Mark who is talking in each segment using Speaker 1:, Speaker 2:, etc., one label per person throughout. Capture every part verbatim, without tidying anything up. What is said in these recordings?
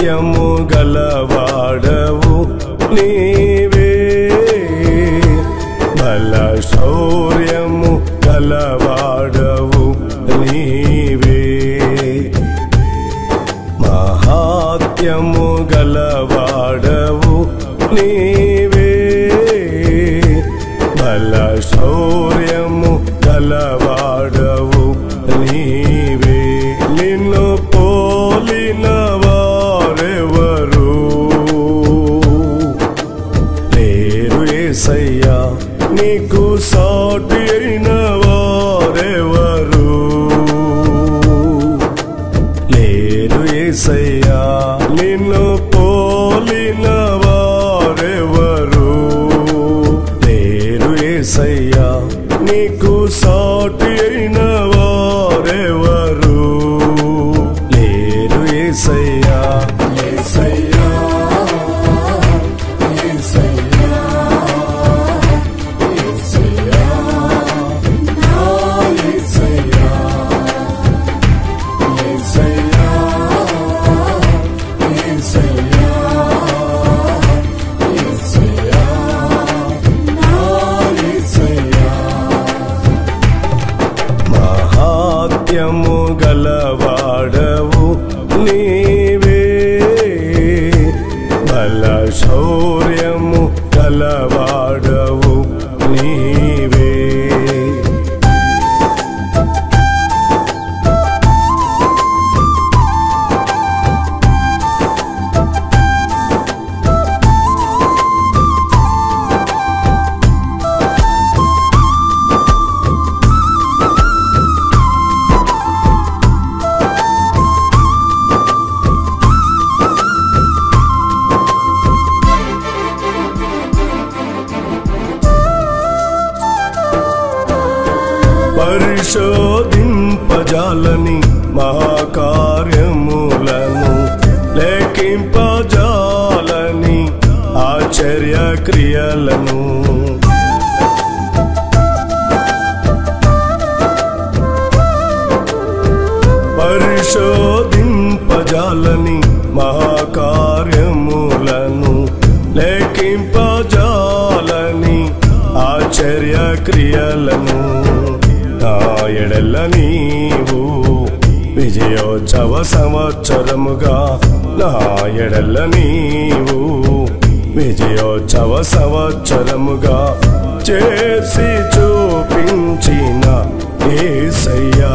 Speaker 1: మహాత్యము గలవాడవు నీవే, బల శౌర్యము గలవాడవు నీవే, మహాత్యము గలవాడవు నీవే, బల శౌర్యము గలవాడవు నీవే. నిన్ను పోలిన వారెవరు లేరు యేసయ్యా, నీకు సాటి అయిన వారెవరు లేరు యేసయ్యా, నిన్ను పోలిన వారెవరు లేరు యేసయ్యా, నీకు సాటి అయిన వారెవరు లేరు యేసయ్యా. యేసయ్యా యేసయ్యా యేసయ్యా నా యేసయ్యా, యేసయ్యా యేసయ్యా యేసయ్యా నా యేసయ్యా. మహాత్యము గలవాడవు నీవే, బల శౌర్యము గలవాడవు నీవే. పరిశోధింపజాలని మహాకార్యములను, లెక్కింపజాలని ఆశ్చర్య క్రియలను, పరిశోధింపజాలని మహాకార్యములను, లెక్కింపజాలని ఆశ్చర్య క్రియలను. నా ఎడల నీవు విజయోత్సవ సంవత్సరముగా, నా ఎడల నీవు విజయోత్సవ సంవత్సరముగా చేసి చూపించిన యేసయ్యా.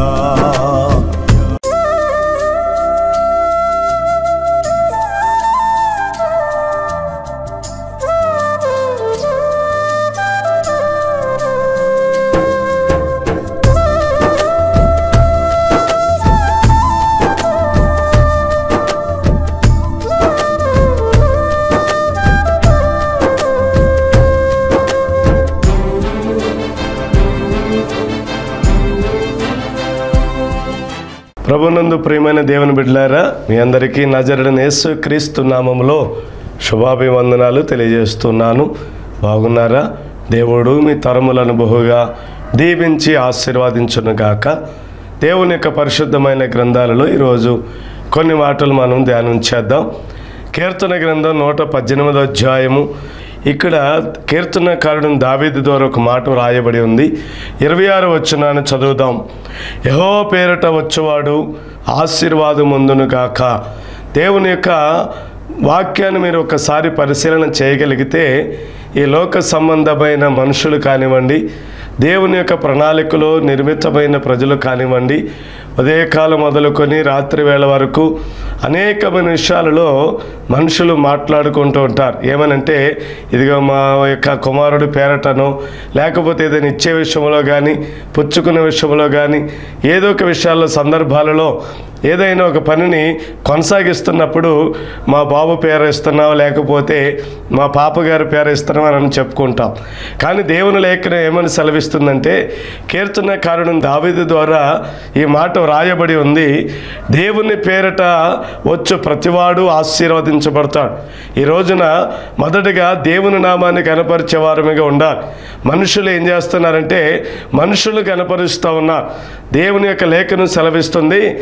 Speaker 1: ప్రభునందు ప్రియమైన దేవుని బిడ్డలారా, మీ అందరికీ నజరుడైన యేసు క్రీస్తు నామములో శుభాభివందనాలు తెలియజేస్తున్నాను. బాగున్నారా? దేవుడు మీ తరములను బహుగా దీవించి ఆశీర్వదించునుగాక. దేవుని యొక్క పరిశుద్ధమైన గ్రంథాలలో ఈరోజు కొన్ని మాటలు మనం ధ్యానం చేద్దాం. కీర్తన గ్రంథం నూట పద్దెనిమిదో అధ్యాయము. ఇక్కడ కీర్తనకారుడు దావీదు ద్వారా ఒక మాట రాయబడి ఉంది. ఇరవై ఆరు వచనాన్ని చదువుదాం. యెహోవా పేరట వచ్చేవాడు ఆశీర్వాదముందును గాక. దేవుని యొక్క వాక్యాన్ని మీరు ఒకసారి పరిశీలన చేయగలిగితే ఈ లోక సంబంధమైన మనుషులు కానివ్వండి, దేవుని యొక్క ప్రణాళికలో నిర్మితమైన ప్రజలు కానివ్వండి, ఉదయకాలం మొదలుకొని రాత్రి వేళ వరకు అనేకమైన విషయాలలో మనుషులు మాట్లాడుకుంటూ ఉంటారు. ఏమనంటే, ఇదిగో మా యొక్క కుమారుడు పేరటనో, లేకపోతే ఏదైనా ఇచ్చే విషయంలో కానీ, పుచ్చుకునే విషయంలో కానీ, ఏదో ఒక విషయాల్లో సందర్భాలలో ఏదైనా ఒక పనిని కొనసాగిస్తున్నప్పుడు మా బాబు పేరు ఇస్తున్నావు, లేకపోతే మా పాపగారి పేరు ఇస్తున్నాం అని చెప్పుకుంటాం. కానీ దేవుని లేఖనం ఏమని సెలవిస్తుందంటే, కీర్తనకారుడు దావీదు ద్వారా ఈ మాట రాయబడి ఉంది. దేవుని పేరట వచ్చు ప్రతివాడు ఆశీర్వదించబడతాడు. ఈ రోజున మొదటిగా దేవుని నామాన్ని కనపరిచే వారమిగా ఉండాలి. మనుషులు ఏం చేస్తున్నారంటే మనుషులు కనపరుస్తూ ఉన్నారు. దేవుని యొక్క లేఖనం సెలవిస్తుంది, ఎవరైతే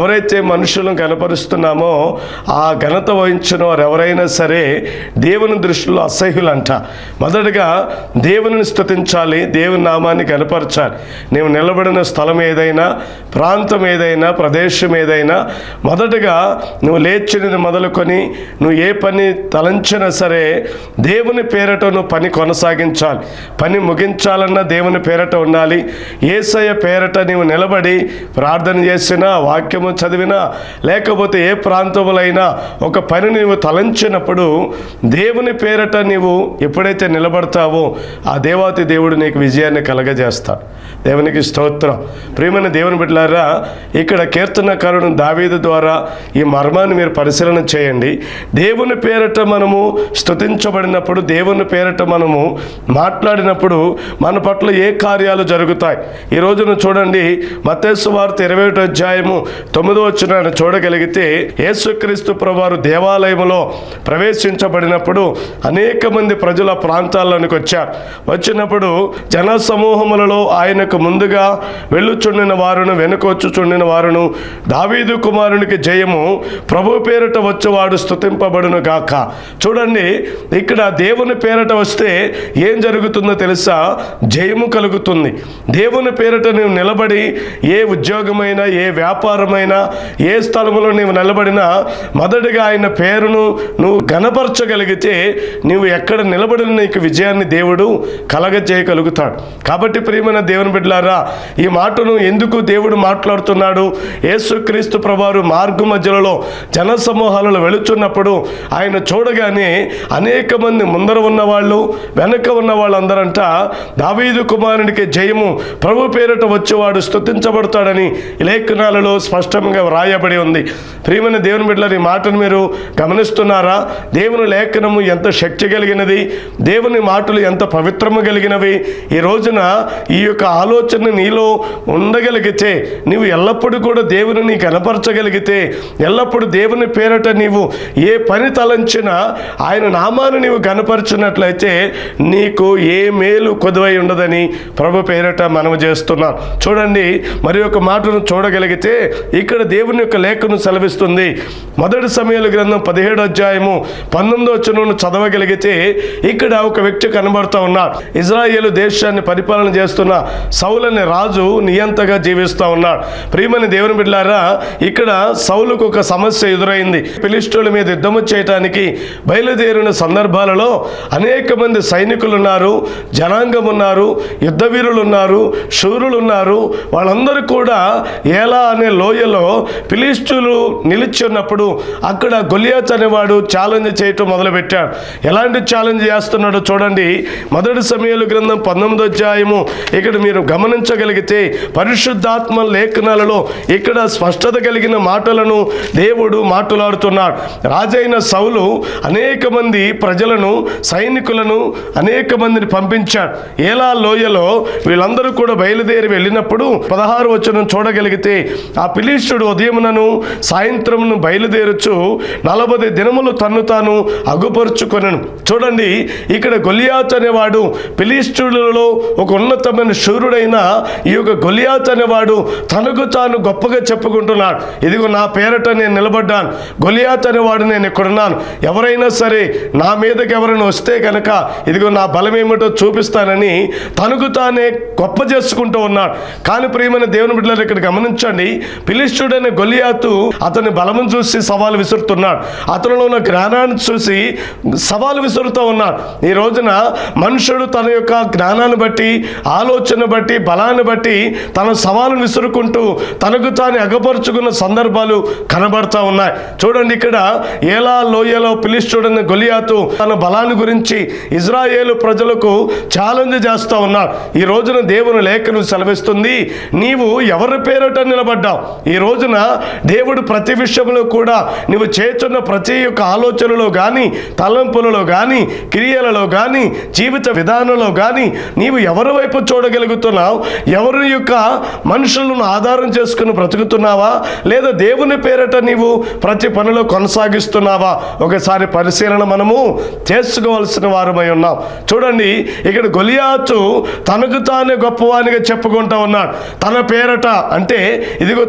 Speaker 1: ఎవరైతే మనుషులను కనపరుస్తున్నామో ఆ ఘనత వహించిన వారు ఎవరైనా సరే దేవుని దృష్టిలో అసహ్యులంట. మొదటగా దేవుని స్తుతించాలి, దేవుని నామాన్ని కనపరచాలి. నీవు నిలబడిన స్థలం ఏదైనా, ప్రాంతం ఏదైనా, ప్రదేశం ఏదైనా మొదటగా నువ్వు లేచినది మొదలుకొని నువ్వు ఏ పని తలంచినా సరే దేవుని పేరట నువ్వు పని కొనసాగించాలి. పని ముగించాలన్నా దేవుని పేరట ఉండాలి. యేసయ్య పేరట నీవు నిలబడి ప్రార్థన చేసినా, వాక్యము చదివినా, లేకపోతే ఏ ప్రాంతంలో అయినా ఒక పని నీవు తలంచినప్పుడు దేవుని పేరట నీవు ఎప్పుడైతే నిలబడతావో ఆ దేవాతి దేవుడు నీకు విజయాన్ని కలగజేస్తాడు. దేవునికి స్తోత్రం. ప్రియమైన దేవుని బిడ్డలారా, ఇక్కడ కీర్తనకారుడు దావీదు ద్వారా ఈ మర్మాన్ని మీరు పరిశీలన చేయండి. దేవుని పేరట మనము స్తుతించబడినప్పుడు, దేవుని పేరట మనము మాట్లాడినప్పుడు మన పట్ల ఏ కార్యాలు జరుగుతాయి. ఈ రోజున చూడండి, మత్తయి సువార్త ఇరవై ఒకటో అధ్యాయము తొమ్మిదో వచనాన్ని చూడగలిగితే యేసుక్రీస్తు ప్రభువారు దేవాలయంలో ప్రవేశించబడినప్పుడు అనేక మంది ప్రజల ప్రాంతాల్లోనికి వచ్చారు. వచ్చినప్పుడు జన సమూహములలో ఆయనకు ముందుగా వెళ్ళుచుండిన వారును వెనుక వచ్చుచుండిన వారును దావీదు కుమారునికి జయము, ప్రభు పేరట వచ్చేవాడు స్తుతింపబడును గాక. చూడండి, ఇక్కడ దేవుని పేరట వస్తే ఏం జరుగుతుందో తెలుసా? జయము కలుగుతుంది. దేవుని పేరట నువ్వు నిలబడి ఏ ఉద్యోగమైనా, ఏ వ్యాపారమైనా, ఏ స్థలంలో నీవు నిలబడినా మొదటిగా ఆయన పేరును నువ్వు గణపరచగలిగితే నువ్వు ఎక్కడ నిలబడిన నీకు విజయాన్ని దేవుడు కలగజేయగలుగుతాడు. కాబట్టి ప్రియమైన దేవుని బిడ్డలారా, ఈ మాటను ఎందుకు దేవుడు మాట్లాడుతున్నాడు? యేసుక్రీస్తు ప్రభువారు మార్గ మధ్యలో జన సమూహాలలో వెళుచున్నప్పుడు ఆయన చూడగానే అనేక మంది ముందర ఉన్నవాళ్ళు, వెనక ఉన్న వాళ్ళందరంట దావీదు కుమారునికి జయము, ప్రభు పేరట వచ్చేవాడు స్తుతించబడతాడని లేఖనాలలో స్పష్టంగా వ్రాయబడి ఉంది. ప్రియమైన దేవుని బిడ్డలారా, ఈ మాటను మీరు గమనిస్తున్నారా? దేవుని లేఖనము ఎంత శక్తి కలిగినది, దేవుని మాటలు ఎంత పవిత్రము కలిగినవి. ఈ రోజున ఈ యొక్క ఆలోచన నీలో ఉండగలిగితే, నీవు ఎల్లప్పుడూ కూడా దేవుని నీ కనపరచగలిగితే, ఎల్లప్పుడూ దేవుని పేరట నీవు ఏ పని తలంచినా ఆయన నామాన్ని నీవు కనపరిచినట్లయితే నీకు ఏ మేలు కొదువై ఉండదని ప్రభు పేరట మనము చేస్తున్నాం. చూడండి, మరి ఒక మాటను చూడగలిగితే ఇక్కడ దేవుని యొక్క లేఖను సెలవిస్తుంది. మొదటి సమయాల గ్రంథం పదిహేడు అధ్యాయము పంతొమ్మిదో వచనం చదవగలిగితే ఇక్కడ ఒక వ్యక్తి కనబడుతూ ఉన్నాడు. ఇజ్రాయేలు దేశాన్ని పరిపాలన చేస్తున్న సౌలు అనే రాజు నియంతగా జీవిస్తూ ఉన్నాడు. ప్రియమైన దేవుని బిడ్డలారా, ఇక్కడ సౌలుకు ఒక సమస్య ఎదురైంది. ఫిలిష్తీయుల మీద యుద్ధము చేయటానికి బయలుదేరిన సందర్భాలలో అనేక మంది సైనికులు ఉన్నారు, జనాంగం ఉన్నారు, యుద్ధ వీరులు ఉన్నారు, శూరులు ఉన్నారు. వాళ్ళందరూ కూడా ఏలా అనే లోయలో ఫిలిష్తీయులు నిలిచి ఉన్నప్పుడు అక్కడ గొలియాత్ అనేవాడు ఛాలెంజ్ చేయటం మొదలుపెట్టాడు. ఎలాంటి ఛాలెంజ్ చేస్తున్నాడో చూడండి. మొదటి సమయాల గ్రంథం పంతొమ్మిదో అధ్యాయము ఇక్కడ మీరు గమనించగలిగితే పరిశుద్ధాత్మ లేఖనాలలో ఇక్కడ స్పష్టత కలిగిన మాటలను దేవుడు మాట్లాడుతున్నాడు. రాజైన సౌలు అనేక మంది ప్రజలను, సైనికులను అనేక మందిని పంపించాడు. ఏలా లోయలో వీళ్ళందరూ కూడా బయలుదేరి వెళ్ళినప్పుడు పదహారు వచనం చూడగలిగితే ఆ ఫిలిష్తీయుడు ఉదయమునను సాయంత్రమును బయలుదేరచ్చు నలభై దినములు తన్ను తాను అగుపరుచుకొనెను. చూడండి, ఇక్కడ గొలియాత్ అనేవాడు ఫిలిష్తీయులలో ఒక ఉన్నతమైన శూరుడైన ఈ యొక్క గొలియాత్ అనేవాడు తనకు తాను గొప్పగా చెప్పుకుంటున్నాడు. ఇదిగో నా పేరట నేను నిలబడ్డాను, గొలియాత్ అనేవాడు నేను ఇక్కడున్నాను, ఎవరైనా సరే నా మీదకి ఎవరైనా వస్తే కనుక ఇదిగో నా బలం ఏమిటో చూపిస్తానని తనకు తానే గొప్ప చేసుకుంటూ ఉన్నాడు. కానీ ప్రియమైన దేవుని బిడ్డలారా, ఇక్కడ గమనించండి, ఫిలిష్తీయుడైన గొలియాతు అతని బలమును చూసి సవాలు విసురుతున్నాడు, అతనిలో ఉన్న జ్ఞానాన్ని చూసి సవాలు విసురుతూ ఉన్నాడు. ఈ రోజున మనుషుడు తన యొక్క జ్ఞానాన్ని బట్టి, ఆలోచన బట్టి, బలాన్ని బట్టి తన సవాలును విసురుకుంటూ తనకు తాను అగపరుచుకున్న సందర్భాలు కనబడతా ఉన్నాయి. చూడండి, ఇక్కడ ఏలా లోయలో ఫిలిష్తీయుడైన గొలియాతు తన బలాన్ని గురించి ఇజ్రాయేలు ప్రజలకు ఛాలెంజ్ చేస్తూ ఉన్నాడు. ఈ రోజున దేవుని లేఖను సెలవిస్తుంది, నీవు ఎవరి పేరట నిలబడ్డావు? ఈ రోజున దేవుడు ప్రతి విషయంలో కూడా నువ్వు చేస్తున్న ప్రతి యొక్క ఆలోచనలో కానీ, తలంపులలో కానీ, క్రియలలో కానీ, జీవిత విధానంలో కానీ నీవు ఎవరి వైపు చూడగలుగుతున్నావు? ఎవరి యొక్క మనుషులను ఆధారం చేసుకుని బ్రతుకుతున్నావా, లేదా దేవుని పేరట నీవు ప్రతి పనిలో కొనసాగిస్తున్నావా? ఒకసారి పరిశీలన మనము చేసుకోవాల్సిన వారమై ఉన్నాం. చూడండి, ఇక్కడ గొలియాతు తనకు తానే గొప్పవానిగా చెప్పుకుంటా ఉన్నాడు. తన పేరట అంటే ఇదిగో తన బలాన్ని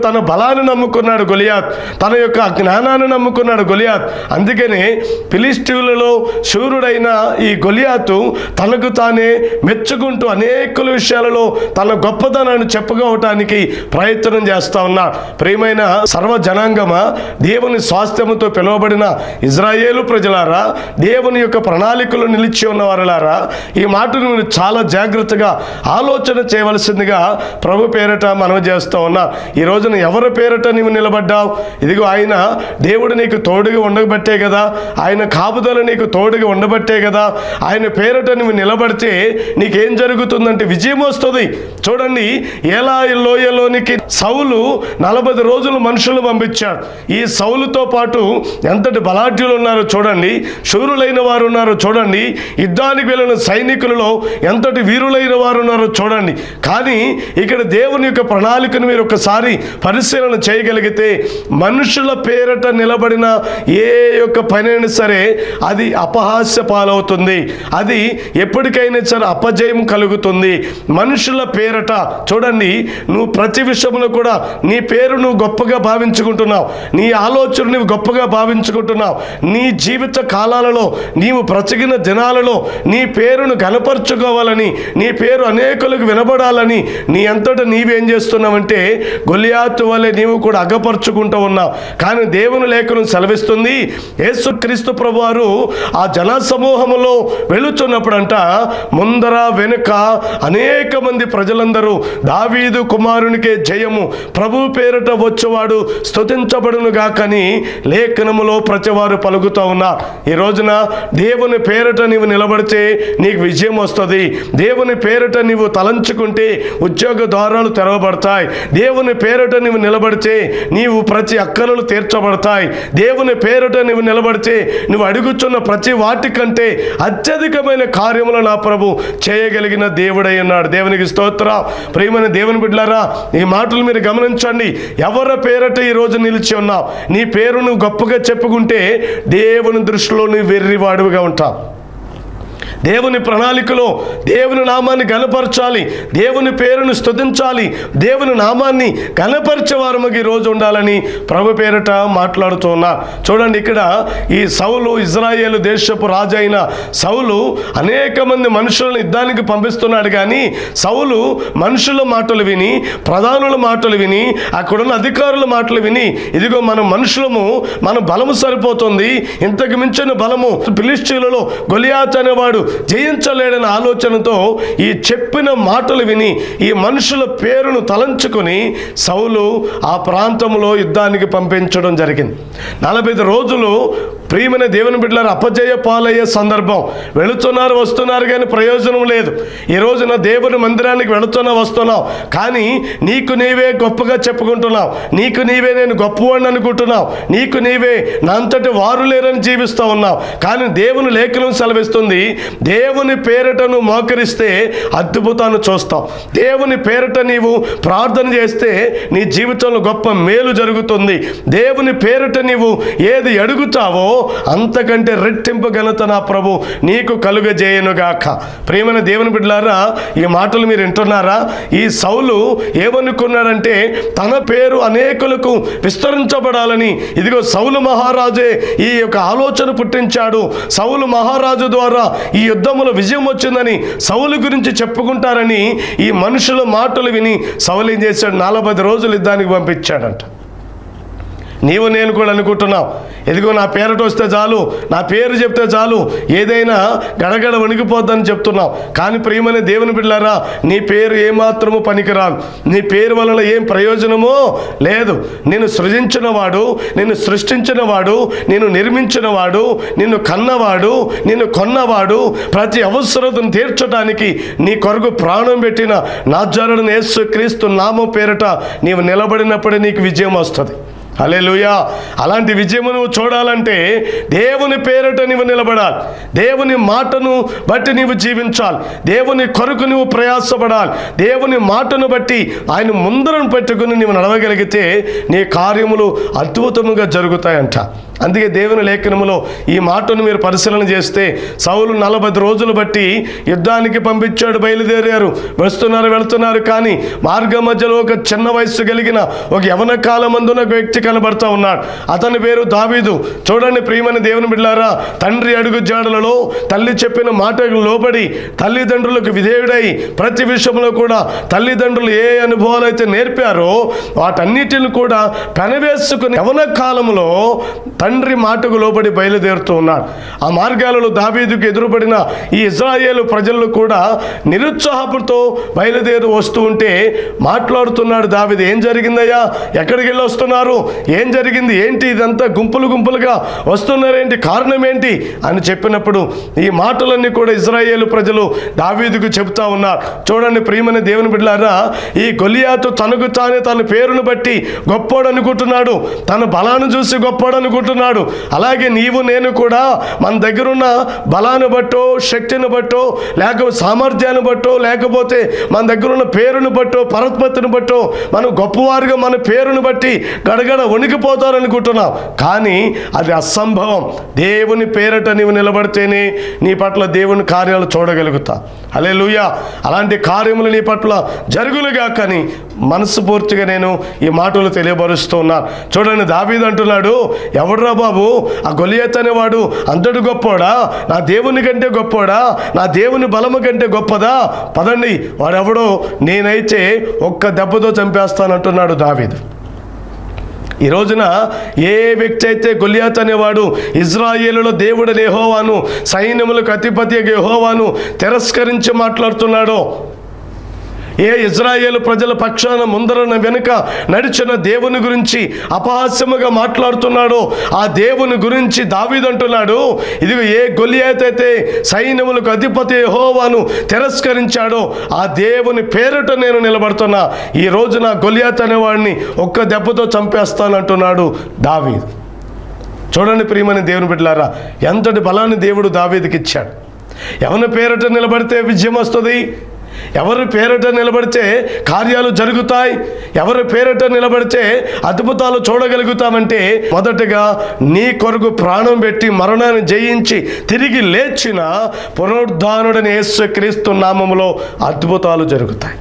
Speaker 1: బలాన్ని నమ్ముకున్నాడు గొలియాత్, తన యొక్క జ్ఞానాన్ని నమ్ముకున్నాడు గొలియాత్. అందుకనే ఫిలిష్తీయులలో శూరుడైన ఈ గొలియాతు తనకు తానే మెచ్చుకుంటూ అనేక విషయాలలో తన గొప్పతనాన్ని చెప్పుకోవటానికి ప్రయత్నం చేస్తా ఉన్నాడు. ప్రియమైన సర్వ జనాంగమా, దేవుని స్వాస్థ్యముతో పిలువబడిన ఇజ్రాయేలు ప్రజలారా, దేవుని యొక్క ప్రణాళికలు నిలిచి ఉన్న వారులారా, ఈ మాటను మీరు చాలా జాగ్రత్తగా ఆలోచన చేయవలసిందిగా ప్రభు పేరట మనవి చేస్తూ ఉన్నా. ఈ రోజున ఎవరి పేరట నీవు నిలబడ్డావు? ఇదిగో ఆయన దేవుడు నీకు తోడుగా ఉండబట్టే కదా, ఆయన కాపుదల నీకు తోడుగా ఉండబట్టే కదా, ఆయన పేరట నువ్వు నిలబడితే నీకేం జరుగుతుందంటే విజయం వస్తుంది. చూడండి, ఏలా లోయలోనికి సౌలు నలభై రోజులు మనుషులు పంపించాడు. ఈ సౌలుతో పాటు ఎంతటి బలాఢ్యులు ఉన్నారో చూడండి, శూరులైన వారు ఉన్నారో చూడండి, యుద్ధానికి వెళ్ళిన సైనికులలో ఎంతటి వీరులైన వారు ఉన్నారో చూడండి. కానీ ఇక్కడ దేవుని యొక్క ప్రణాళికను మీరు ఒకసారి పరిశీలన చేయగలిగితే మనుషుల పేరట నిలబడిన ఏ యొక్క పనైనా సరే అది అపహాస్య పాలవుతుంది, అది ఎప్పటికైనా సరే అపజయం కలుగుతుంది. మనుషుల పేరట చూడండి, నువ్వు ప్రతి విషయంలో కూడా నీ పేరు నువ్వు గొప్పగా భావించుకుంటున్నావు, నీ ఆలోచన నువ్వు గొప్పగా భావించుకుంటున్నావు. నీ జీవిత కాలాలలో నీవు బ్రతికిన దినాలలో నీ పేరును గణపరచుకోవాలని, నీ పేరు అనేకులకు వినబడాలని నీ అంతటా నీవేం చేస్తున్నావంటే గొలియాతు వలె నీవు కూడా అగపరుచుకుంటూ ఉన్నావు. కానీ దేవుని లేఖనం సెలవిస్తుంది, యేసుక్రీస్తు ప్రభువారు ఆ జన సమూహములో వెళుతున్నప్పుడంట ముందర వెనుక అనేక మంది ప్రజలందరూ దావీదు కుమారునికే జయము, ప్రభు పేరట వచ్చేవాడు స్తుతించబడును గాకని లేఖనములో ప్రతివారు పలుకుతూ ఉన్నారు. ఈ రోజున దేవుని పేరట నీవు నిలబడితే నీకు విజయం వస్తుంది. దేవుని పేరట నీవు తలంచుకుంటే ఉద్యోగ ద్వారాలు తెరవబడతాయి. దేవుని పేరట నీవు నిలబడితే నీవు ప్రతి అక్కరలు తీర్చబడతాయి. దేవుని పేరట నీవు నిలబడితే నువ్వు అడుగుచున్న ప్రతి వాటికంటే అత్యధికమైన కార్యములు నా ప్రభు చేయగలిగిన దేవుడై ఉన్నాడు. దేవునికి స్తోత్రం. ప్రియమైన దేవుని బిడ్డలారా, ఈ మాటలు మీరు గమనించండి. ఎవరి పేరట ఈ రోజు నిలిచి ఉన్నావు? నీ పేరు నువ్వు గొప్పగా చెప్పుకుంటే దేవుని దృష్టిలో నువ్వు వెర్రివాడుగా ఉంటావు. దేవుని ప్రణాళికలో దేవుని నామాన్ని గణపరచాలి, దేవుని పేరును స్తుతించాలి, దేవుని నామాన్ని గణపరిచే వారముగా ఈరోజు ఉండాలని ప్రభు పేరట మాట్లాడుతూ ఉన్నా. చూడండి, ఇక్కడ ఈ సౌలు ఇజ్రాయేలు దేశపు రాజు అయిన సౌలు అనేక మంది మనుషులను యుద్ధానికి పంపిస్తున్నాడు. కానీ సౌలు మనుషుల మాటలు విని, ప్రధానుల మాటలు విని, అక్కడున్న అధికారుల మాటలు విని, ఇదిగో మన మనుషులము మన బలము సరిపోతుంది, ఇంతకు మించిన బలము ఫిలిష్తీయులలో గొలియాతు అనేవాడు జయించలేడని ఆలోచనతో ఈ చెప్పిన మాటలు విని ఈ మనుషుల పేరును తలంచుకొని సౌలు ఆ ప్రాంతంలో యుద్ధానికి పంపించడం జరిగింది. నలభై రోజులు ప్రియమైన దేవుని బిడ్డలారా అపజయ పాలయ్యే సందర్భం. వెళుతున్నారు, వస్తున్నారు, కానీ ప్రయోజనం లేదు. ఈ రోజున దేవుని మందిరానికి వెళుతున్నా, వస్తున్నావు, కానీ నీకు నీవే గొప్పగా చెప్పుకుంటున్నావు, నీకు నీవే నేను గొప్పవాడిని అనుకుంటున్నావు, నీకు నీవే నా అంతటి వారు లేరని జీవిస్తూ ఉన్నావు. కానీ దేవుని లేఖనం సెలవిస్తుంది, దేవుని పేరట నువ్వు మోకరిస్తే అద్భుతాన్ని చూస్తావు. దేవుని పేరట నీవు ప్రార్థన చేస్తే నీ జీవితంలో గొప్ప మేలు జరుగుతుంది. దేవుని పేరట నీవు ఏది అడుగుతావో అంతకంటే రెట్టింపు ఘనత నా ప్రభు నీకు కలుగజేయనుగాక. ప్రియమైన దేవుని బిడ్డలారా, ఈ మాటలు మీరు వింటున్నారా? ఈ సౌలు ఏమనుకున్నాడంటే తన పేరు అనేకులకు విస్తరించబడాలని. ఇదిగో సౌలు మహారాజే ఈ యొక్క ఆలోచన పుట్టించాడు. సౌలు మహారాజు ద్వారా ఈ యుద్ధములో విజయం వచ్చిందని సౌలు గురించి చెప్పుకుంటారని ఈ మనుషుల మాటలు విని సౌలు ఏం చేశాడు? నలభై రోజులు యుద్ధానికి పంపించాడంట. నీవు నేను కూడా అనుకుంటున్నావు, ఎదిగో నా పేరట వస్తే చాలు, నా పేరు చెప్తే చాలు, ఏదైనా గడగడ వణికిపోద్దని చెప్తున్నావు. కానీ ప్రియమైన దేవుని బిడ్డలారా, నీ పేరు ఏమాత్రము పనికిరాదు. నీ పేరు వలన ఏం ప్రయోజనమో లేదు. నిన్ను సృజించిన వాడు, నిన్ను సృష్టించిన వాడు, నిన్ను నిర్మించిన వాడు, నిన్ను కన్నవాడు, నిన్ను కొన్నవాడు, ప్రతి అవసరతను తీర్చడానికి నీ కొరకు ప్రాణం పెట్టిన నజరేయుడైన యేసుక్రీస్తు నామం పేరట నీవు నిలబడినప్పుడే నీకు విజయం వస్తుంది. హల్లెలూయా. అలాంటి విజయము నువ్వు చూడాలంటే దేవుని పేరట నీవు నిలబడాలి, దేవుని మాటను బట్టి నీవు జీవించాలి, దేవుని కొరకు నువ్వు ప్రయాసపడాలి. దేవుని మాటను బట్టి ఆయన ముందరను పెట్టుకుని నీవు నడవగలిగితే నీ కార్యములు అద్భుతముగా జరుగుతాయంట. అందుకే దేవుని లేఖనములో ఈ మాటను మీరు పరిశీలన చేస్తే సౌలు నలభై రోజులు బట్టి యుద్ధానికి పంపించాడు, బయలుదేరారు, వస్తున్నారు, వెళుతున్నారు. కానీ మార్గ మధ్యలో ఒక చిన్న వయస్సు కలిగిన ఒక యవన కాలమందున ఒక వ్యక్తి కనబడతా ఉన్నాడు. అతని పేరు దావీదు. చూడండి ప్రియమైన దేవుని బిడ్డలారా, తండ్రి అడుగు జాడలలో తల్లి చెప్పిన మాటకు లోబడి తల్లిదండ్రులకు విధేయుడై ప్రతి విషయంలో కూడా తల్లిదండ్రులు ఏ అనుభవాలు అయితే నేర్పారో వాటన్నిటిని కూడా పెనవేసుకుని యవన కాలంలో తండ్రి మాటకు లోబడి బయలుదేరుతూ ఉన్నాడు. ఆ మార్గాలలో దావీదుకు ఎదురుపడిన ఈ ఇజ్రాయేలు ప్రజలు కూడా నిరుత్సాహపుతో బయలుదేరి వస్తూ ఉంటే మాట్లాడుతున్నాడు దావీదు. ఏం జరిగిందయ్యా, ఎక్కడికి వెళ్ళి వస్తున్నారు, ఏం జరిగింది, ఏంటి ఇదంతా గుంపులు గుంపులుగా వస్తున్నారేంటి, కారణం ఏంటి అని చెప్పినప్పుడు ఈ మాటలన్నీ కూడా ఇజ్రాయేలు ప్రజలు దావీదుకు చెబుతా ఉన్నారు. చూడండి ప్రియమైన దేవుని బిడ్డలారా, ఈ గొలియాతు తనకు తానే తన పేరును బట్టి గొప్పోడు అనుకుంటున్నాడు, తన బలాన్ని చూసి గొప్పోడు అనుకుంటున్నాడు. అలాగే నీవు నేను కూడా మన దగ్గరున్న బలాన్ని బట్టో, శక్తిని బట్టో, లేకపోతే సామర్థ్యాన్ని బట్టో, లేకపోతే మన దగ్గరున్న పేరును బట్టో, పరత్పత్తిని బట్టో మనం గొప్పవారుగా మన పేరును బట్టి గడగడ వణికిపోతారనుకుంటున్నాం. కానీ అది అసంభవం. దేవుని పేరట నీవు నిలబడితేనే నీ పట్ల దేవుని కార్యాలు చూడగలుగుతా. హల్లెలూయా. అలాంటి కార్యములు నీ పట్ల జరుగులుగా కానీ మనస్ఫూర్తిగా నేను ఈ మాటలు తెలియబరుస్తూ ఉన్నాను. చూడండి దావీదు అంటున్నాడు, ఎవడురా బాబు ఆ గొలియాతు అనేవాడు అంతటి గొప్పోడా, నా దేవుని కంటే గొప్పోడా, నా దేవుని బలము కంటే గొప్పదా, పదండి వాడెవడో నేనైతే ఒక్క దెబ్బతో చంపేస్తానంటున్నాడు దావీదు. ఈ రోజున ఏ వ్యక్తి అయితే గొలియాతు అనేవాడు ఇజ్రాయేలులో దేవుడు యెహోవాను, సైన్యములకు అధిపతి యెహోవాను తిరస్కరించి మాట్లాడుతున్నాడో, ఏ ఇజ్రాయేలు ప్రజల పక్షాన ముందరన వెనుక నడిచిన దేవుని గురించి అపహాస్యముగా మాట్లాడుతున్నాడో ఆ దేవుని గురించి దావీదు అంటున్నాడు, ఇదిగో ఏ గొలియాతు అయితే సైన్యములకు అధిపతి యెహోవాను తిరస్కరించాడో ఆ దేవుని పేరుట నేను నిలబడుతున్నా, ఈ రోజు నా గొలియాతు అనేవాడిని ఒక్క దెబ్బతో చంపేస్తానంటున్నాడు దావీదు. చూడండి ప్రియమైన దేవుని బిడ్డలారా, ఎంతటి బలాన్ని దేవుడు దావీదుకి ఇచ్చాడు. ఎవరి పేరుట నిలబడితే విజయం వస్తుంది, ఎవరి పేరిట నిలబడితే కార్యాలు జరుగుతాయి, ఎవరి పేరిట నిలబడితే అద్భుతాలు చూడగలుగుతామంటే మొదటగా నీ కొరకు ప్రాణం పెట్టి మరణాన్ని జయించి తిరిగి లేచిన పునరుద్ధానుడైన యేసుక్రీస్తు నామములో అద్భుతాలు జరుగుతాయి.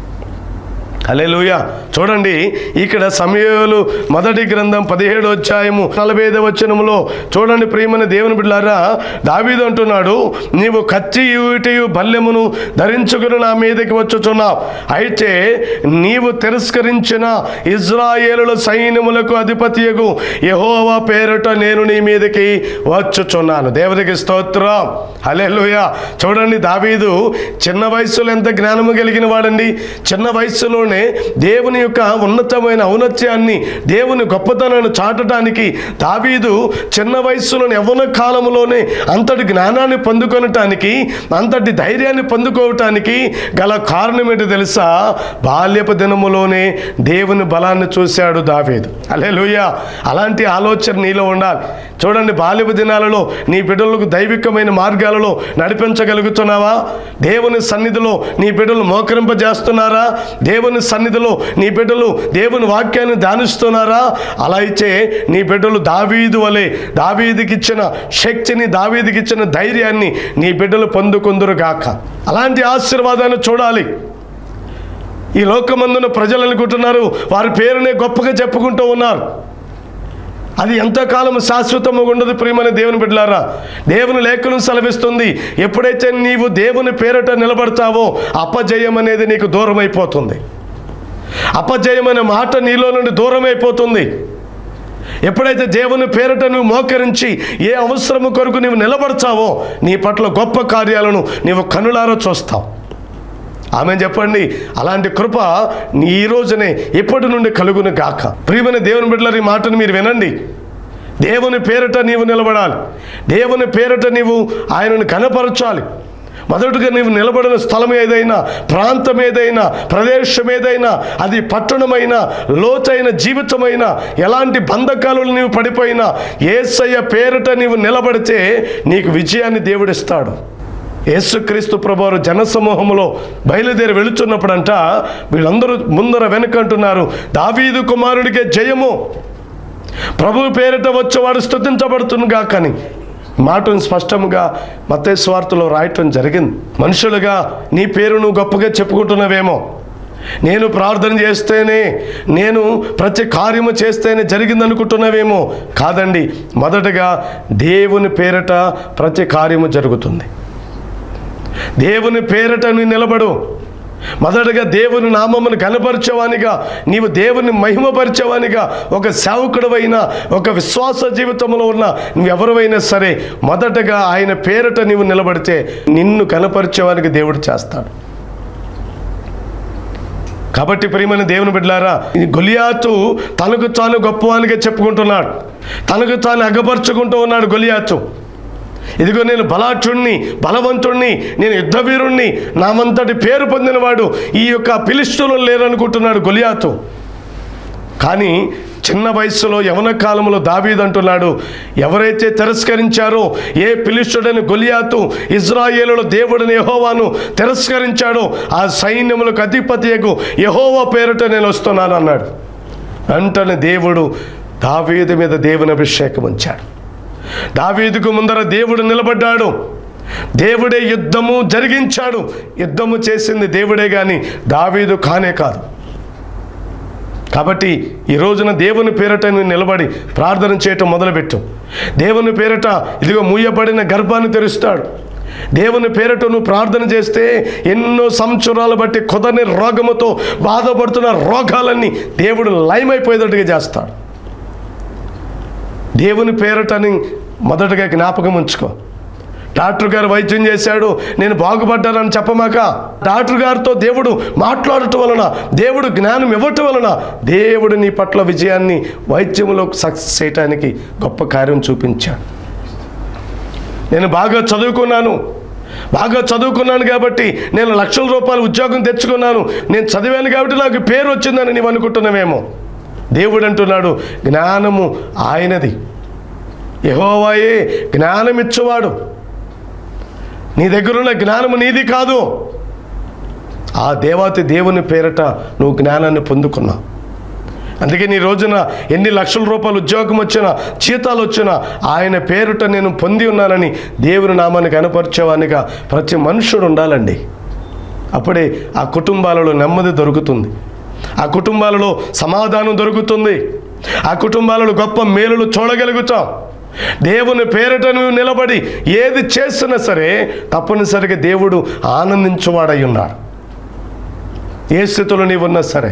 Speaker 1: హల్లెలూయా. చూడండి ఇక్కడ సమూయేలు మొదటి గ్రంథం పదిహేడు అధ్యాయము నలభై ఐదవ వచనములో చూడండి ప్రియమైన దేవుని బిడ్డలారా, దావీదు అంటున్నాడు, నీవు కత్తి ఈటెయు బల్లెమును ధరించుకుని నా మీదకి వచ్చుచున్నావు, అయితే నీవు తిరస్కరించిన ఇజ్రాయేలుల సైన్యములకు అధిపతియగు యెహోవా పేరుట నేను నీ మీదకి వచ్చుచున్నాను. దేవునికి స్తోత్రం. హల్లెలూయా. చూడండి దావీదు చిన్న వయసులో ఎంత జ్ఞానము కలిగిన వాడండి. చిన్న వయసులోనే దేవుని యొక్క ఉన్నతమైన ఔన్నత్యాన్ని, దేవుని గొప్పతనాన్ని చాటడానికి దావీదు చిన్న వయసులోని యవ్వన కాలంలోనే అంతటి జ్ఞానాన్ని పొందుకొనటానికి, అంతటి ధైర్యాన్ని పొందుకోవటానికి గల కారణం ఏంటో తెలుసా? బాల్యపు దినములోనే దేవుని బలాన్ని చూశాడు దావీదు. హల్లెలూయా. అలాంటి ఆలోచన నీలో ఉండాలి. చూడండి బాల్యపు దినాలలో నీ బిడ్డలకు దైవికమైన మార్గాలలో నడిపించగలుగుతున్నావా? దేవుని సన్నిధిలో నీ బిడ్డలు మోకరింపజేస్తున్నారా? దేవుని సన్నిధిలో నీ బిడ్డలు దేవుని వాక్యాన్ని ధ్యానిస్తున్నారా? అలా అయితే నీ బిడ్డలు దావీదు వలె దావీదుకి ఇచ్చిన శక్తిని, దావీదుకి ఇచ్చిన ధైర్యాన్ని నీ బిడ్డలు పొందుకుందురు గాక. అలాంటి ఆశీర్వాదాన్ని చూడాలి. ఈ లోకమందున ప్రజలు అనుకుంటున్నారు వారి పేరునే గొప్పగా చెప్పుకుంటూ ఉన్నారు. అది ఎంతకాలం శాశ్వతంగా ఉండదు ప్రియమైన దేవుని బిడ్డలారా. దేవుని లేఖనం సెలవిస్తుంది, ఎప్పుడైతే నీవు దేవుని పేరట నిలబడతావో అపజయం అనేది నీకు దూరం అయిపోతుంది. అపజయమైన మాట నీలో నుండి దూరం అయిపోతుంది. ఎప్పుడైతే దేవుని పేరట నువ్వు మోకరించి ఏ అవసరము కొరకు నువ్వు నిలబడతావో నీ పట్ల గొప్ప కార్యాలను నీవు కనులారా చూస్తావు. ఆమె చెప్పండి. అలాంటి కృప నీ ఈ రోజునే ఎప్పటి నుండి కలుగును గాక. ప్రియమైన దేవుని బిడ్డలారా, ఈ మాటను మీరు వినండి. దేవుని పేరట నీవు నిలబడాలి. దేవుని పేరట నీవు ఆయనను కనపరచాలి. మొదటగా నీవు నిలబడిన స్థలం ఏదైనా, ప్రాంతం ఏదైనా, ప్రదేశం ఏదైనా, అది పట్టణమైనా, లోతైన జీవితమైనా, ఎలాంటి బంధకాలు నీవు పడిపోయినా యేసయ్య పేరట నీవు నిలబడితే నీకు విజయాన్ని దేవుడిస్తాడు. యేసుక్రీస్తు ప్రభువారు జనసమూహంలో బయలుదేరి వెళుచున్నప్పుడంట వీళ్ళందరూ ముందర వెనుకంటున్నారు, దావీదు కుమారుడికే జయము. ప్రభువు పేరిట వచ్చేవాడు స్తుతించబడుతుందిగా. కానీ మాటను స్పష్టంగా మత్తయి సువార్తలో రాయటం జరిగింది. మనుషులుగా నీ పేరు నువ్వు గొప్పగా చెప్పుకుంటున్నావేమో, నేను ప్రార్థన చేస్తేనే, నేను ప్రతి కార్యము చేస్తేనే జరిగింది అనుకుంటున్నావేమో. కాదండి, మొదటగా దేవుని పేరిట ప్రతి కార్యము జరుగుతుంది. దేవుని పేరిట నువ్వు నిలబడు. మొదటగా దేవుని నామమును కనపరిచేవానిగా, నీవు దేవుని మహిమపరిచేవానిగా, ఒక సేవకుడవైనా, ఒక విశ్వాస జీవితంలో ఉన్న నువ్వెవరైనా సరే మొదటగా ఆయన పేరిట నీవు నిలబడితే నిన్ను కనపరిచేవానికి దేవుడు చేస్తాడు. కాబట్టి ప్రియమైన దేవుని బిడ్డలారా, గొలియాతు తనకు తాను గొప్పవానిగా చెప్పుకుంటున్నాడు, తనకు తాను అగపరుచుకుంటూ ఉన్నాడు గొలియాతు. ఇదిగో నేను బలాఢ్యుణ్ణి, బలవంతుణ్ణి, నేను యుద్ధవీరుణ్ణి, నామంతటి పేరు పొందినవాడు ఈ యొక్క ఫిలిష్తీయులు లేరనుకుంటున్నాడు గొలియాతు. కానీ చిన్న వయస్సులో యవన కాలంలో దావీదు అంటున్నాడు, ఎవరైతే తిరస్కరించారో, ఏ ఫిలిష్తీయుడైన గొలియాతు ఇశ్రాయేలుల దేవుడిని యెహోవాను తిరస్కరించాడో ఆ సైన్యములకు అధిపతియగు యెహోవా పేరిట నేను వస్తున్నాను అన్నాడు. వెంటనే దేవుడు దావీదు మీద దేవుని అభిషేకం ఉంచాడు. దావీదుకు ముందర దేవుడు నిలబడ్డాడు. దేవుడే యుద్ధము జరిగించాడు. యుద్ధము చేసింది దేవుడే కానీ దావీదు కానే కాదు. కాబట్టి ఈ రోజున దేవుని పేరిట నువ్వు నిలబడి ప్రార్థన చేయటం మొదలుపెట్టు. దేవుని పేరిట ఇదిగో మూయబడిన గర్భాన్ని తెరుస్తాడు. దేవుని పేరిట నువ్వు ప్రార్థన చేస్తే ఎన్నో సంవత్సరాలు బట్టి కుదరని రోగముతో బాధపడుతున్న రోగాలన్నీ దేవుడు లయమైపోయేటట్టుగా చేస్తాడు. దేవుని పేరటని మొదటగా జ్ఞాపకం ఉంచుకో. డాక్టర్ గారు వైద్యం చేశాడు, నేను బాగుపడ్డానని చెప్పమాక. డాక్టర్ గారితో దేవుడు మాట్లాడటం వలన, దేవుడు జ్ఞానం ఇవ్వటం వలన దేవుడు నీ పట్ల విజయాన్ని, వైద్యంలో సక్సెస్ చేయటానికి గొప్ప కార్యం చూపించాడు. నేను బాగా చదువుకున్నాను, బాగా చదువుకున్నాను కాబట్టి నేను లక్షల రూపాయలు ఉద్యోగం తెచ్చుకున్నాను, నేను చదివాను కాబట్టి నాకు పేరు వచ్చిందని నీవు అనుకుంటున్నావేమో. దేవుడు అంటున్నాడు, జ్ఞానము ఆయనది, యెహోవాయే జ్ఞానం ఇచ్చేవాడు. నీ దగ్గరున్న జ్ఞానము నీది కాదు. ఆ దేవాతి దేవుని పేరట నువ్వు జ్ఞానాన్ని పొందుకున్నావు. అందుకే నీ రోజున ఎన్ని లక్షల రూపాయలు ఉద్యోగం వచ్చినా, జీతాలు వచ్చినా ఆయన పేరుట నేను పొంది ఉన్నానని దేవుని నామాన్ని కనపరిచేవానిగా ప్రతి మనుషుడు ఉండాలండి. అప్పుడే ఆ కుటుంబాలలో నెమ్మది దొరుకుతుంది, ఆ కుటుంబాలలో సమాధానం దొరుకుతుంది, ఆ కుటుంబాలలో గొప్ప మేలులు చూడగలుగుతాం. దేవుని పేరిట నువ్వు నిలబడి ఏది చేసినా సరే తప్పనిసరిగా దేవుడు ఆనందించువాడై ఉన్నాడు. ఏ స్థితిలో నీవు ఉన్నా సరే.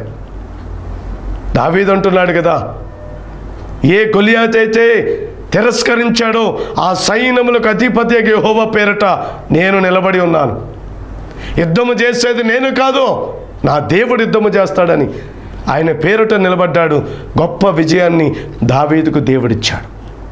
Speaker 1: దావీదు అంటున్నాడు కదా, ఏ గొలియాతు అయితే తిరస్కరించాడో ఆ సైన్యములకు అధిపతి యెహోవా పేరిట నేను నిలబడి ఉన్నాను. యుద్ధము చేసేది నేను కాదు, నా దేవుడు యుద్ధము చేస్తాడని ఆయన పేరుట నిలబడ్డాడు. గొప్ప విజయాన్ని దావీదుకు దేవుడిచ్చాడు.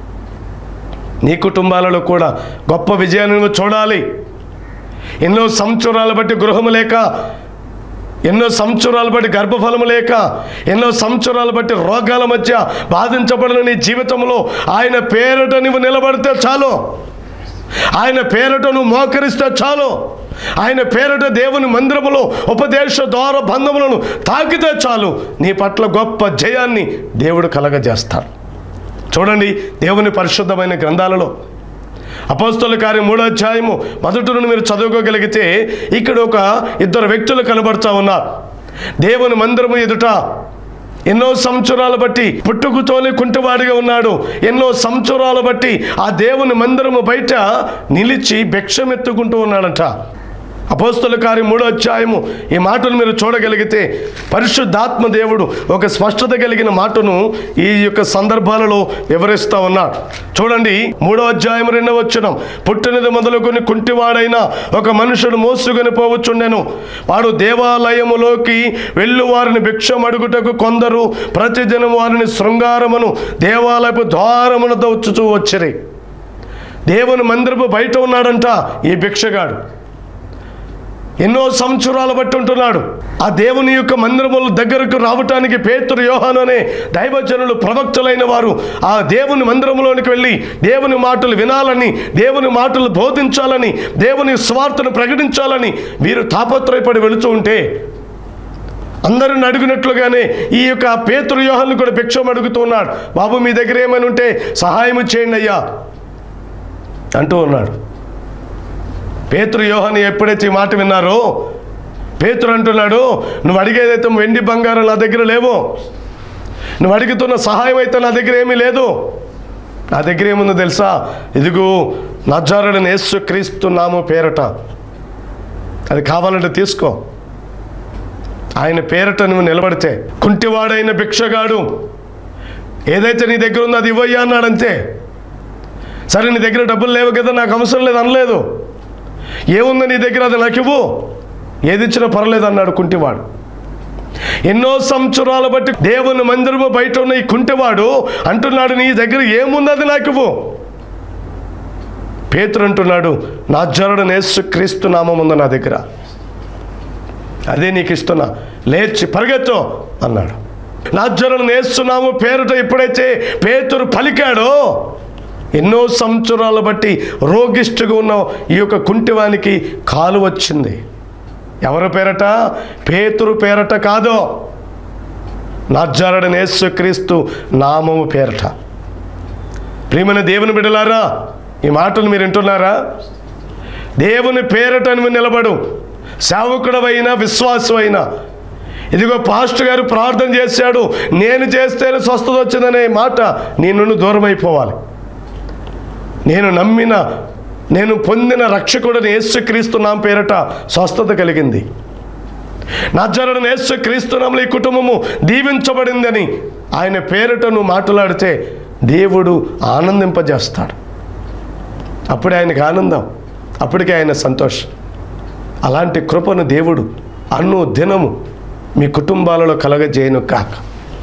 Speaker 1: నీ కుటుంబాలలో కూడా గొప్ప విజయాన్ని నువ్వు చూడాలి. ఎన్నో సంవత్సరాలు బట్టి గృహము లేక, ఎన్నో సంవత్సరాలు బట్టి గర్భఫలము లేక, ఎన్నో సంవత్సరాలు బట్టి రోగాల మధ్య బాధించబడిన నీ జీవితంలో ఆయన పేరిట నువ్వు నిలబడితే చాలు, ఆయన పేరిట నువ్వు మోకరిస్తే చాలు, ఆయన పేరిట దేవుని మందిరములో ఉపదేశ ద్వార బంధములను తాకితే చాలు, నీ పట్ల గొప్ప జయాన్ని దేవుడు కలగజేస్తాడు. చూడండి, దేవుని పరిశుద్ధమైన గ్రంథాలలో అపోస్తలుల కార్యం మూడో అధ్యాయము మొదటి నుండి మీరు చదువుకోగలిగితే ఇక్కడ ఒక ఇద్దరు వ్యక్తులు కనబడుతూ ఉన్నారు. దేవుని మందిరము ఎదుట ఎన్నో సంవత్సరాలు బట్టి పుట్టుకుతోనే కుంటివాడిగా ఉన్నాడు. ఎన్నో సంవత్సరాలు బట్టి ఆ దేవుని మందిరము బయట నిలిచి భిక్షమెత్తుకుంటూ ఉన్నాడంట. అపోస్తలుల కార్యం మూడో అధ్యాయము ఈ మాటను మీరు చూడగలిగితే పరిశుద్ధాత్మ దేవుడు ఒక స్పష్టత కలిగిన మాటను ఈ యొక్క సందర్భాలలో వివరిస్తూ ఉన్నాడు. చూడండి, మూడో అధ్యాయం రెండవ వచనం, పుట్టినది మొదలుకొని కుంటివాడైన ఒక మనుషుడు మోసుకొని పోవచ్చుండెను. వాడు దేవాలయములోకి వెళ్ళు వారిని భిక్షం అడుగుటకు కొందరు ప్రతిదినం వారిని శృంగారమును దేవాలయపు ద్వారమును దోచుచూ వచ్చిరి. దేవుని మందిరపు బయట ఉన్నాడంట ఈ భిక్షగాడు. ఎన్నో సంవత్సరాలు బట్టి ఉంటున్నాడు. ఆ దేవుని యొక్క మందిరముల దగ్గరకు రావటానికి పేతురు, యోహాను అనే దైవజనులు, ప్రవక్తలైన వారు ఆ దేవుని మందిరంలోనికి వెళ్ళి దేవుని మాటలు వినాలని, దేవుని మాటలు బోధించాలని, దేవుని స్వార్థను ప్రకటించాలని వీరు తాపత్రయపడి వెళుతూ ఉంటే అందరిని అడుగునట్లుగానే ఈ యొక్క పేతురు యోహాను కూడా భిక్షం అడుగుతూ ఉన్నాడు. బాబు మీ దగ్గర ఏమైనా ఉంటే సహాయం చేయండి అయ్యా అంటూ ఉన్నాడు. పేతురు యోహాను ఎప్పుడైతే ఈ మాట విన్నారో పేతురు అంటున్నాడు, నువ్వు అడిగేదైతే వెండి బంగారం నా దగ్గర లేవు, నువ్వు అడుగుతున్న సహాయం అయితే నా దగ్గర ఏమీ లేదు. నా దగ్గర ఏముందో తెలుసా? ఇదిగో నజరేయుడైన యేసుక్రీస్తు నామము పేరట, అది కావాలంటే తీసుకో. ఆయన పేరట నువ్వు నిలబడితే, కుంటివాడైన భిక్షగాడు ఏదైతే నీ దగ్గర ఉందో అది ఇవ్వయ్యా అన్నాడంతే. సరే నీ దగ్గర డబ్బులు లేవు కదా, నాకు అవసరం లేదు అనలేదు. ఏముందో నీ దగ్గర అది నాకు ఇవ్వు, ఏది ఇచ్చినా పర్లేదు అన్నాడు కుంటివాడు. ఎన్నో సంవత్సరాల బట్టి దేవుని మందిరము బయట ఉన్న ఈ కుంటివాడు అంటున్నాడు, నీ దగ్గర ఏముందో అది నాకు ఇవ్వు. పేతురు అంటున్నాడు, నజరేయుడైన యేసుక్రీస్తు నామం ఉంది నా దగ్గర, అదే నీకు ఇస్తున్నా, లేచి పరిగెత్తు అన్నాడు. నజరేయుడైన యేసు నామము పేరుట ఎప్పుడైతే పేతురు పలికాడో ఎన్నో సంవత్సరాల బట్టి రోగిష్ఠుగా ఉన్న ఈ యొక్క కుంటివానికి కాలు వచ్చింది. ఎవరి పేరట? పేతురు పేరట కాదు, నజరేయుడైన యేసుక్రీస్తు నామము పేరట. ప్రియమైన దేవుని బిడ్డలారా, ఈ మాటలు మీరు వింటున్నారా? దేవుని పేరట నువ్వు నిలబడు. సేవకుడవైనా విశ్వాసమైనా, ఇదిగో పాస్టర్ గారు ప్రార్థన చేశాడు, నేను చేస్తేనే స్వస్థత వచ్చిందనే మాట నీ నుండి దూరం అయిపోవాలి. నేను నమ్మిన, నేను పొందిన రక్షకుడిని యేసుక్రీస్తు నామము పేరట స్వస్థత కలిగింది. నజరేయుడైన యేసుక్రీస్తు నామములో ఈ కుటుంబము దీవించబడిందని ఆయన పేరట నువ్వు మాట్లాడితే దేవుడు ఆనందింపజేస్తాడు. అప్పుడే ఆయనకు ఆనందం, అప్పటికే ఆయన సంతోషం. అలాంటి కృపను దేవుడు అన్ను దినము మీ కుటుంబాలలో కలగజేయను కాక.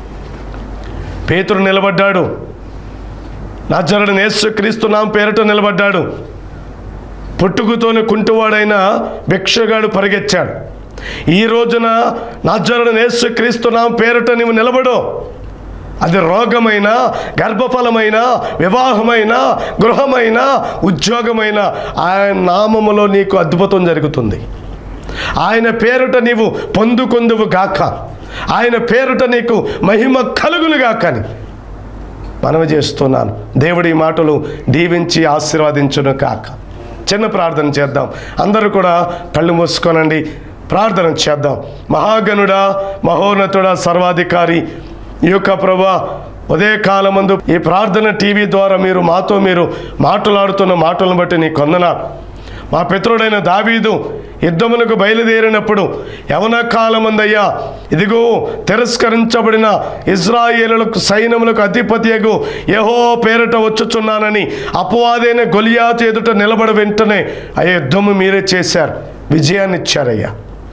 Speaker 1: పేతురు నిలబడ్డాడు, నజరేయుడైన యేసుక్రీస్తు నామము పేరట నిలబడ్డాడు. పుట్టుకతోనే కుంటివాడైన భిక్షగాడు పరిగెత్తాడు. ఈ రోజున నజరేయుడైన యేసుక్రీస్తు నామము పేరట నీవు నిలబడు. అది రోగమైన, గర్భఫలమైన, వివాహమైన, గృహమైన, ఉద్యోగమైన ఆయన నామములో నీకు అద్భుతం జరుగుతుంది. ఆయన పేరుట నీవు పొందుకొందువు గాక, ఆయన పేరుట నీకు మహిమ కలుగును గాకని మనవి చేస్తున్నాను. దేవుడి మాటలు దీవించి ఆశీర్వదించును కాక. చిన్న ప్రార్థన చేద్దాం. అందరూ కూడా కళ్ళు మూసుకోనండి, ప్రార్థన చేద్దాం. మహాగణుడా, మహోన్నతుడా, సర్వాధికారి, ఈ యొక్క ప్రభా ఉదయకాలమందు ఈ ప్రార్థన టీవీ ద్వారా మీరు మాతో మీరు మాట్లాడుతున్న మాటలను బట్టి నీ వందనాలు. మా పితరుడైన దావీదు యుద్ధమునకు బయలుదేరినప్పుడు యవన కాలమందయ్యా, ఇదిగో తిరస్కరించబడిన ఇజ్రాయేలులకు సైన్యములకు అధిపతియగు యెహోవా పేరట వచ్చుచున్నానని అపవాదైన గొలియాతు ఎదుట నిలబడి వెంటనే ఆ యుద్ధము మీరే చేశారు, విజయాన్ని ఇచ్చారయ్యా.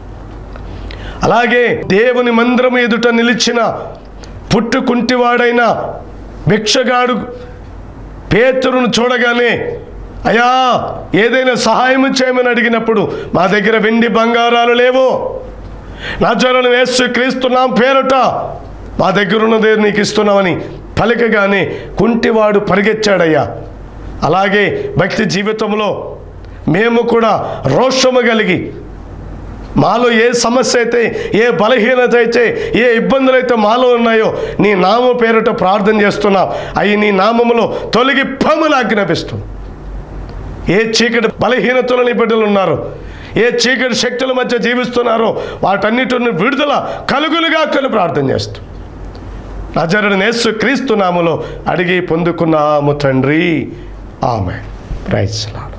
Speaker 1: అలాగే దేవుని మందిరము ఎదుట నిలిచిన పుట్టుకుంటివాడైన భిక్షగాడు పేతురును చూడగానే, అయ్యా ఏదైనా సహాయం చేయమని అడిగినప్పుడు మా దగ్గర వెండి బంగారాలు లేవు, నజరేయుడైన యేసుక్రీస్తు నామము పేరట మా దగ్గర ఉన్నదే నీకు ఇస్తున్నామని పలికగానే కుంటివాడు పరిగెత్తాడయ్యా. అలాగే భక్తి జీవితంలో మేము కూడా రోషము కలిగి, మాలో ఏ సమస్య అయితే, ఏ బలహీనత అయితే, ఏ ఇబ్బందులు అయితే మాలో ఉన్నాయో నీ నామ పేరుట ప్రార్థన చేస్తున్నాం. అవి నీ నామములో తొలగి పములు ఆజ్ఞాపిస్తూ, ఏ చీకటి బలహీనతలు నీ బిడ్డలు ఉన్నారో, ఏ చీకటి శక్తుల మధ్య జీవిస్తున్నారో వాటన్నిటిని విడుదల కలుగులుగా కొని ప్రార్థన చేస్తూ నజరేయుడైన యేసుక్రీస్తు నామములో అడిగి పొందుకున్నాము తండ్రి, ఆమేన్. Praise lord.